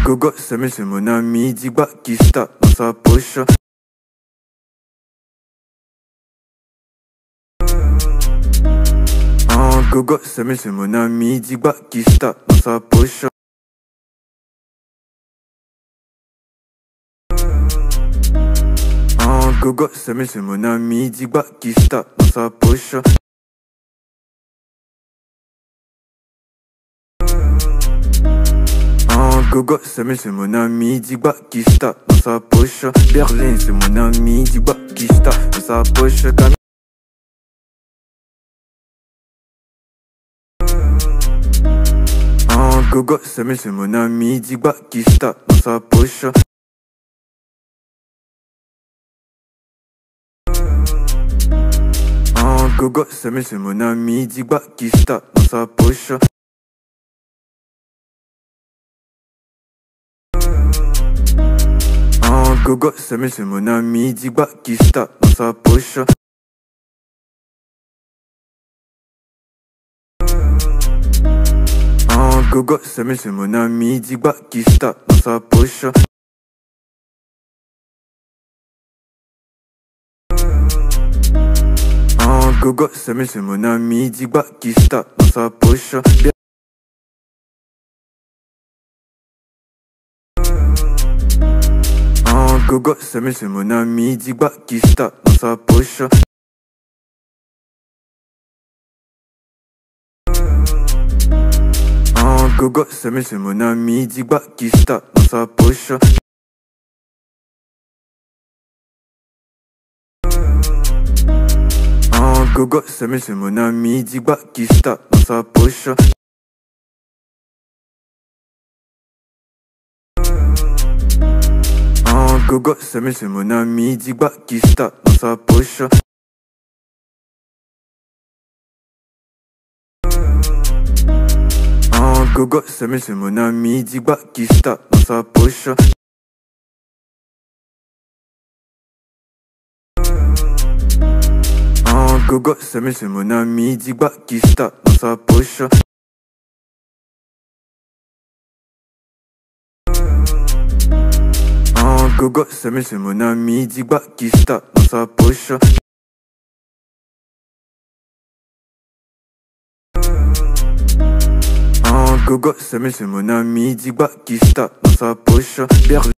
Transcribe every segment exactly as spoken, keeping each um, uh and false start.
gogo, Samé c'est mon ami, Diba qui se tape dans sa poche. Un gogo, Samé c'est mon ami, Diba qui se tape dans sa poche. Un gogo, Samé c'est mon ami, Diba qui se tape dans sa poche. Gogo, Samé c'est mon ami, Diba qui se tape dans sa poche. Berlin c'est mon ami, Diba qui se tape dans sa poche. Cam Un gogo, Samé c'est mon ami, Diba qui se tape dans sa poche. Un gogo, Samé c'est mon ami, Diba qui se tape dans sa poche. Gogo, Samé c'est mon ami, Diba qui se tape dans sa poche. Un gogo, Samé c'est mon ami, Diba qui se tape dans sa poche. Un gogo, Samé c'est mon ami, Diba qui se tape dans sa poche. Gogo, Samé c'est mon ami, Diba qui se tape dans sa poche. Un gogo, Samé c'est mon ami, Diba qui se tape dans sa poche. Un gogo, Samé c'est mon ami, Diba qui se tape dans sa poche. Gogo, Samé c'est mon ami, Diba qui se tape dans sa poche. Un gogo, Samé c'est mon ami, Diba qui se tape dans sa poche. Un gogo, Samé c'est mon ami, Diba qui se tape dans sa poche. Gogo, Samé c'est mon ami, Diba qui se tape dans sa poche. Un gogo, Samé c'est mon ami, Diba qui se tape dans sa poche. Berlin.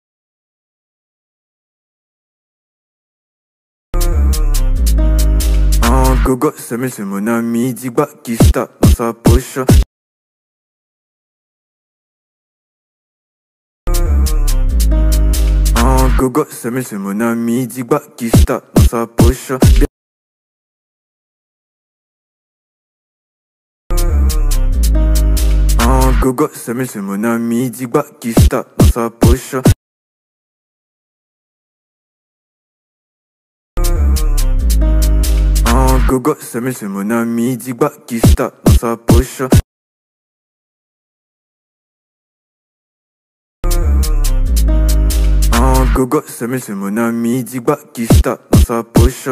Un gogo, Samé c'est mon ami, Diba qui se tape dans sa poche. Gogo, Samé c'est mon ami, Diba qui se tape dans sa poche. Un gogo, Samé c'est mon ami, Diba qui se tape dans sa poche. Un gogo, Samé c'est mon ami, Diba qui se tape dans sa poche. Gogo, Samé c'est mon ami, Diba qui se tape dans sa poche.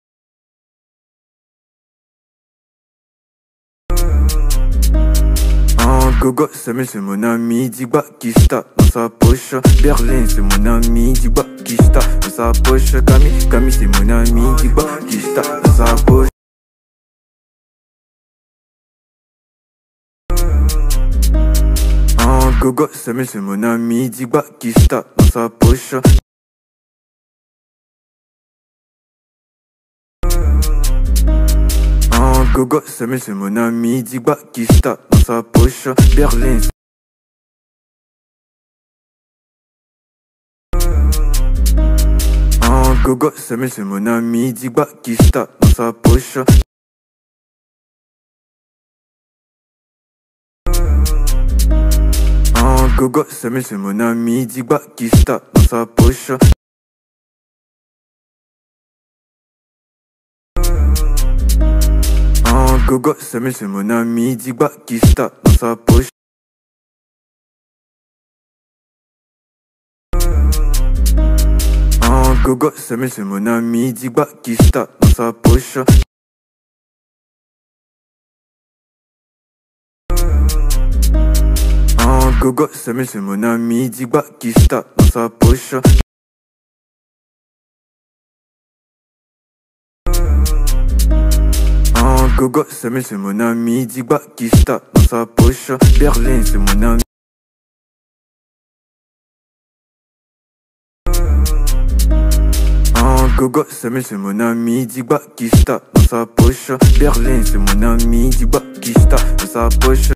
Un gogo, Samé c'est mon ami, Diba qui se tape dans sa poche. Berlin c'est mon ami, Diba qui se tape dans sa poche. Camille, Camille c'est mon ami, Diba qui se tape dans sa poche. Un gogo, Samé c'est mon ami, Diba qui se tape dans sa poche. Un gogo, Samé c'est mon ami, Diba qui se tape dans sa poche. Berlin. Un gogo, Samé c'est mon ami, Diba qui se tape dans sa poche. Un gogo, Samé c'est mon ami, Diba qui se tape dans sa poche. Un gogo, Samé c'est mon ami, Diba qui se tape dans sa poche. Un gogo, Samé c'est mon ami, Diba qui se tape dans sa poche. Un gogo, Samuel c'est mon ami, Digba qui se tape dans sa poche. Un gogo, Samuel c'est mon ami, Digba qui se tape dans sa poche. Berlin c'est mon ami. Un gogo, Samuel c'est mon ami, Digba qui se tape dans sa poche. Berlin c'est mon ami, Digba qui se tape dans sa poche.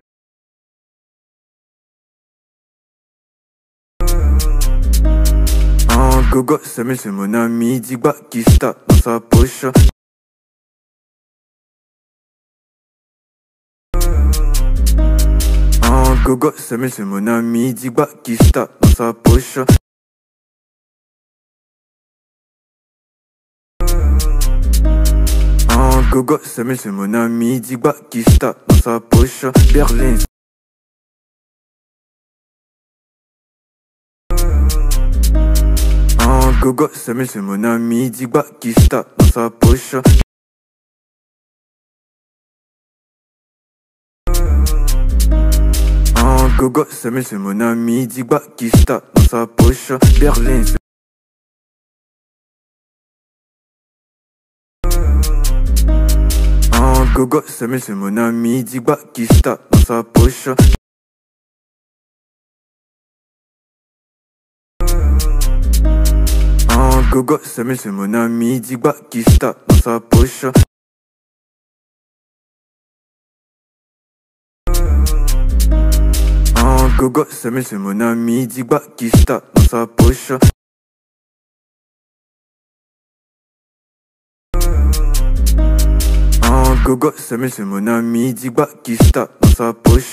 Un gogo, Samuel c'est mon ami, Digba qui se tape dans sa poche. Un gogo, Samuel c'est mon ami, Digba qui se tape dans sa poche. Un gogo, Samuel c'est mon ami, Digba qui se tape dans sa poche. Berlin. Un gogo, Samuel c'est mon ami, Digba qui se tape dans sa poche. Un gogo, Samuel c'est mon ami, Digba qui se tape dans sa poche. Berlin. Un gogo, Samuel c'est mon ami, Digba qui se tape dans sa poche. Un gogo, Samuel c'est mon ami, Digba qui se tape dans sa poche. Un gogo, Samuel c'est mon ami, Digba qui se tape dans sa poche. Un gogo, Samuel c'est mon ami, Digba qui se tape dans sa poche.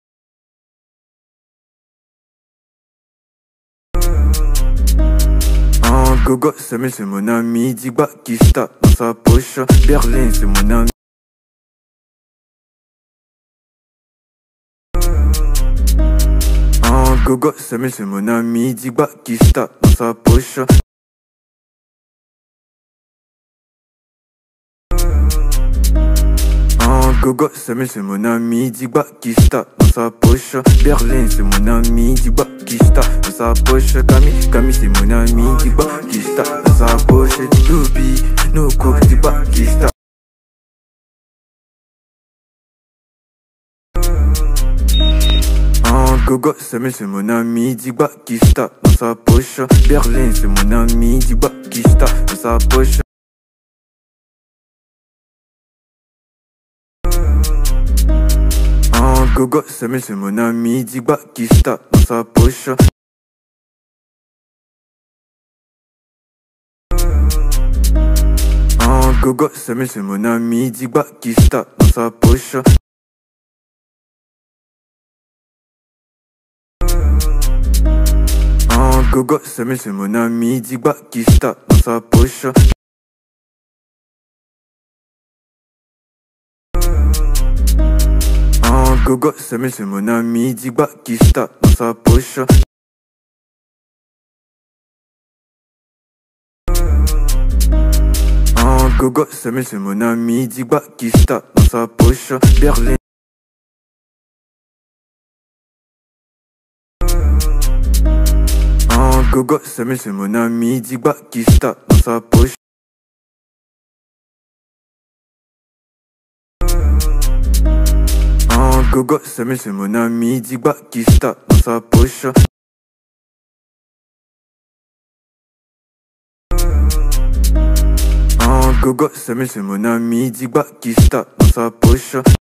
Un gogo, Samuel c'est mon ami, Digba qui se tape dans sa poche. Berlin c'est mon ami. Un gogo, Samuel c'est mon ami, Digba qui se tape dans sa poche. Un gogo, Samuel c'est mon ami, Digba qui se tape dans sa poche. Berlin c'est mon ami, Digba qui se tape dans sa poche. Camille, Camille c'est mon ami, Digba qui se tape dans sa poche. Doubi, no cook, Digba qui se tape. Un gogo, Samuel c'est mon ami, Digba qui se tape dans sa poche. Berlin c'est mon ami, Digba qui se tape dans sa poche. Un gogo, Samuel c'est mon ami, Digba qui se tape dans sa poche. Un gogo, Samuel c'est mon ami, Digba qui se tape dans sa poche. Un gogo, Samuel c'est mon ami, Digba qui se tape dans sa poche. Un gogo, Samuel c'est mon ami, Digba qui se tape dans sa poche. Un gogo, Samuel c'est mon ami, Digba qui se tape dans sa poche. Berlin. Un gogo, Samuel c'est mon ami, Digba qui se tape dans sa poche. Un gogo, Samuel c'est mon ami, Digba qui se tape dans sa poche. Un gogo, Samuel c'est mon ami, Digba qui se tape dans sa poche.